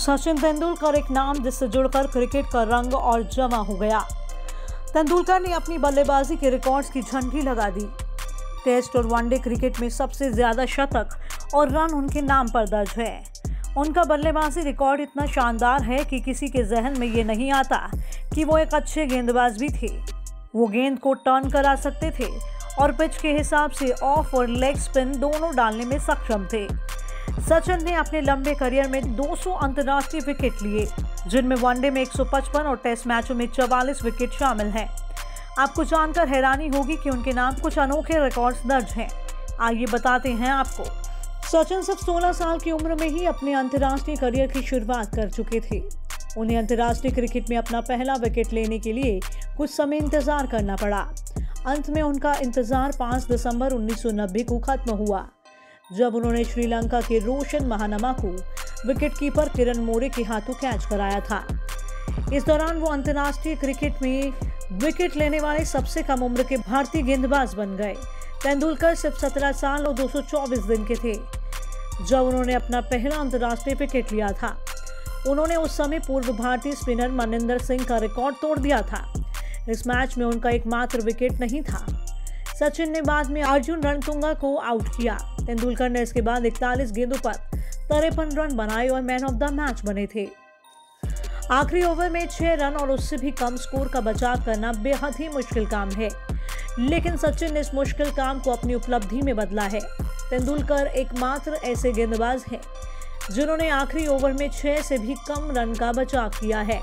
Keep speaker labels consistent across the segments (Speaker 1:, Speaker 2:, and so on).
Speaker 1: सचिन तेंदुलकर एक नाम जिससे जुड़कर क्रिकेट का रंग और जमा हो गया। तेंदुलकर ने अपनी बल्लेबाजी के रिकॉर्ड्स की झंडी लगा दी। टेस्ट और वनडे क्रिकेट में सबसे ज्यादा शतक और रन उनके नाम पर दर्ज है। उनका बल्लेबाजी रिकॉर्ड इतना शानदार है कि किसी के जहन में ये नहीं आता कि वो एक अच्छे गेंदबाज भी थे। वो गेंद को टर्न करा सकते थे और पिच के हिसाब से ऑफ और लेग स्पिन दोनों डालने में सक्षम थे। सचिन ने अपने लंबे करियर में 200 अंतर्राष्ट्रीय विकेट लिए, जिनमें वनडे में 155 और टेस्ट मैचों में 44 विकेट शामिल हैं। आपको जानकर हैरानी होगी कि उनके नाम कुछ अनोखे रिकॉर्ड्स दर्ज हैं। आइए बताते हैं आपको। सचिन सिर्फ 16 साल की उम्र में ही अपने अंतर्राष्ट्रीय करियर की शुरुआत कर चुके थे। उन्हें अंतर्राष्ट्रीय क्रिकेट में अपना पहला विकेट लेने के लिए कुछ समय इंतजार करना पड़ा। अंत में उनका इंतजार 5 दिसंबर 1990 को खत्म हुआ, जब उन्होंने श्रीलंका के रोशन महानमा को विकेटकीपर किरण मोरे के हाथों कैच कराया था। इस दौरान वो अंतर्राष्ट्रीय क्रिकेट में विकेट लेने वाले सबसे कम उम्र के भारतीय गेंदबाज बन गए। तेंदुलकर सिर्फ 17 साल और 224 दिन के थे जब उन्होंने अपना पहला अंतर्राष्ट्रीय विकेट लिया था। उन्होंने उस समय पूर्व भारतीय स्पिनर मनिंदर सिंह का रिकॉर्ड तोड़ दिया था। इस मैच में उनका एकमात्र विकेट नहीं था। सचिन ने बाद में अर्जुन रणतुंगा को आउट किया। तेंदुलकर ने इसके बाद 41 गेंदों पर 53 रन बनाए और मैन ऑफ द मैच बने थे। आखिरी ओवर में 6 रन और उससे भी कम स्कोर का बचाव करना बेहद ही मुश्किल काम है, लेकिन सचिन ने इस मुश्किल काम को अपनी उपलब्धि में बदला है। तेंदुलकर एकमात्र ऐसे गेंदबाज हैं जिन्होंने आखिरी ओवर में 6 से भी कम रन का बचाव किया है।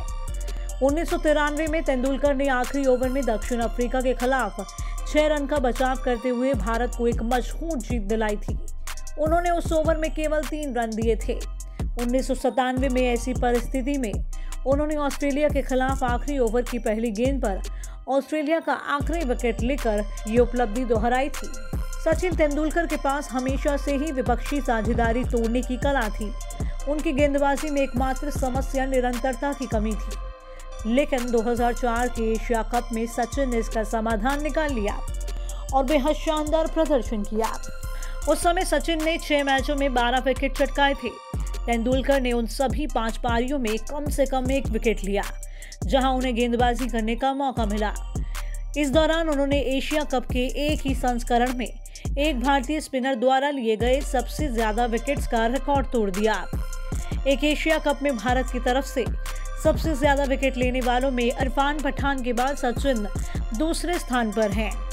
Speaker 1: 1993 में तेंदुलकर ने आखिरी ओवर में दक्षिण अफ्रीका के खिलाफ 6 रन का बचाव करते हुए भारत को एक मशहूर जीत दिलाई थी। उन्होंने उस ओवर में केवल 3 रन दिए थे। 1997 में ऐसी परिस्थिति में उन्होंने ऑस्ट्रेलिया के खिलाफ आखिरी ओवर की पहली गेंद पर ऑस्ट्रेलिया का आखिरी विकेट लेकर ये उपलब्धि दोहराई थी। सचिन तेंदुलकर के पास हमेशा से ही विपक्षी साझेदारी तोड़ने की कला थी। उनकी गेंदबाजी में एकमात्र समस्या निरंतरता की कमी थी, लेकिन 2004 के एशिया कप में सचिन ने इसका समाधान निकाल लिया और बेहद शानदार प्रदर्शन किया। उस समय सचिन ने 6 मैचों में 12 विकेट चटकाए थे। तेंदुलकर ने उन सभी 5 पारियों में कम से कम 1 विकेट लिया, जहां उन्हें गेंदबाजी करने का मौका मिला। इस दौरान उन्होंने एशिया कप के एक ही संस्करण में एक भारतीय स्पिनर द्वारा लिए गए सबसे ज्यादा विकेट्स का रिकॉर्ड तोड़ दिया। एक एशिया कप में भारत की तरफ से सबसे ज्यादा विकेट लेने वालों में इरफान पठान के बाद सचिन दूसरे स्थान पर हैं।